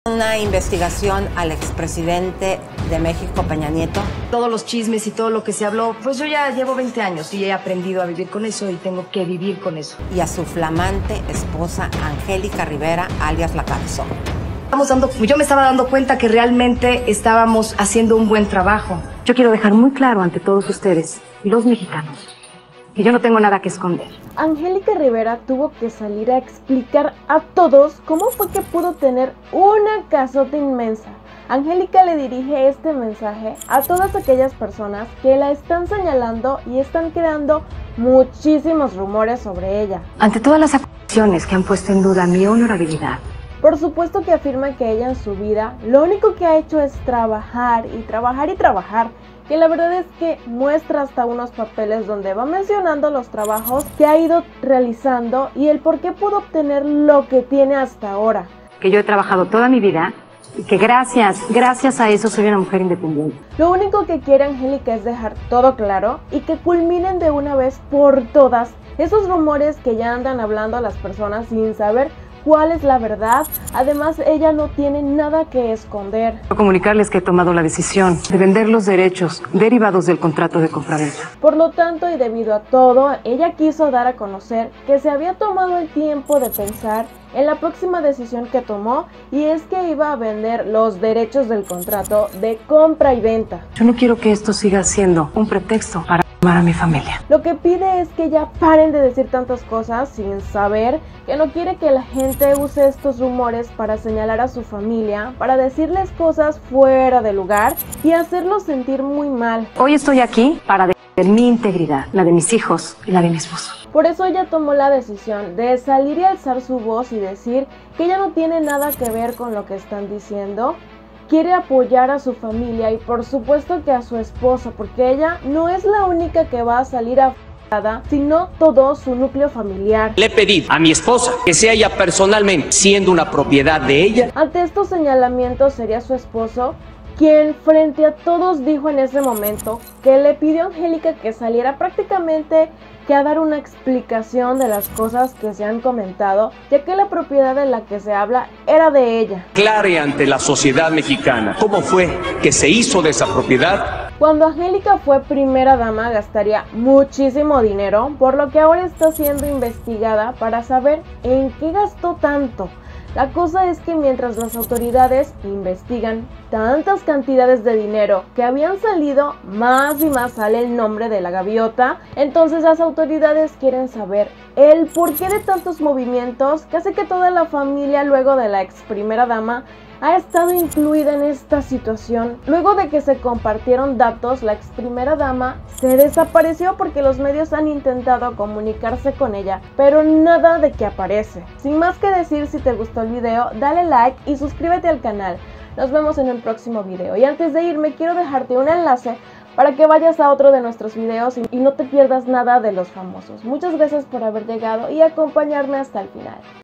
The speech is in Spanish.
Una investigación al expresidente de México, Peña Nieto. Todos los chismes y todo lo que se habló, pues yo ya llevo 20 años y he aprendido a vivir con eso y tengo que vivir con eso. Y a su flamante esposa, Angélica Rivera, alias La Cabezona. Yo me estaba dando cuenta que realmente estábamos haciendo un buen trabajo. Yo quiero dejar muy claro ante todos ustedes, los mexicanos, que yo no tengo nada que esconder. Angélica Rivera tuvo que salir a explicar a todos cómo fue que pudo tener una casota inmensa. Angélica le dirige este mensaje a todas aquellas personas que la están señalando y están creando muchísimos rumores sobre ella. Ante todas las acusaciones que han puesto en duda mi honorabilidad, por supuesto que afirma que ella en su vida lo único que ha hecho es trabajar y trabajar y trabajar, que la verdad es que muestra hasta unos papeles donde va mencionando los trabajos que ha ido realizando y el por qué pudo obtener lo que tiene hasta ahora. Que yo he trabajado toda mi vida y que gracias a eso soy una mujer independiente. Lo único que quiere Angélica es dejar todo claro y que culminen de una vez por todas esos rumores que ya andan hablando a las personas sin saber cuál es la verdad. Además, ella no tiene nada que esconder. Quiero comunicarles que he tomado la decisión de vender los derechos derivados del contrato de compraventa. Por lo tanto, y debido a todo, ella quiso dar a conocer que se había tomado el tiempo de pensar en la próxima decisión que tomó, y es que iba a vender los derechos del contrato de compra y venta. Yo no quiero que esto siga siendo un pretexto para llamar a mi familia. Lo que pide es que ya paren de decir tantas cosas sin saber, que no quiere que la gente use estos rumores para señalar a su familia, para decirles cosas fuera de lugar y hacerlos sentir muy mal. Hoy estoy aquí para defender mi integridad, la de mis hijos y la de mi esposo. Por eso ella tomó la decisión de salir y alzar su voz y decir que ella no tiene nada que ver con lo que están diciendo. Quiere apoyar a su familia y por supuesto que a su esposo, porque ella no es la única que va a salir afectada, sino todo su núcleo familiar. Le pedí a mi esposa que sea ella personalmente, siendo una propiedad de ella. Ante estos señalamientos sería su esposo quien frente a todos dijo en ese momento que le pidió a Angélica que saliera prácticamente que a dar una explicación de las cosas que se han comentado, ya que la propiedad de la que se habla era de ella. Aclare ante la sociedad mexicana cómo fue que se hizo de esa propiedad. Cuando Angélica fue primera dama gastaría muchísimo dinero, por lo que ahora está siendo investigada para saber en qué gastó tanto. La cosa es que mientras las autoridades investigan tantas cantidades de dinero que habían salido, más y más sale el nombre de la gaviota, entonces las autoridades quieren saber el porqué de tantos movimientos que hace que toda la familia luego de la ex primera dama ha estado incluida en esta situación. Luego de que se compartieron datos, la ex primera dama se desapareció porque los medios han intentado comunicarse con ella, pero nada de que aparece. Sin más que decir, si te gustó el video, dale like y suscríbete al canal. Nos vemos en el próximo video. Y antes de irme, quiero dejarte un enlace para que vayas a otro de nuestros videos y no te pierdas nada de los famosos. Muchas gracias por haber llegado y acompañarme hasta el final.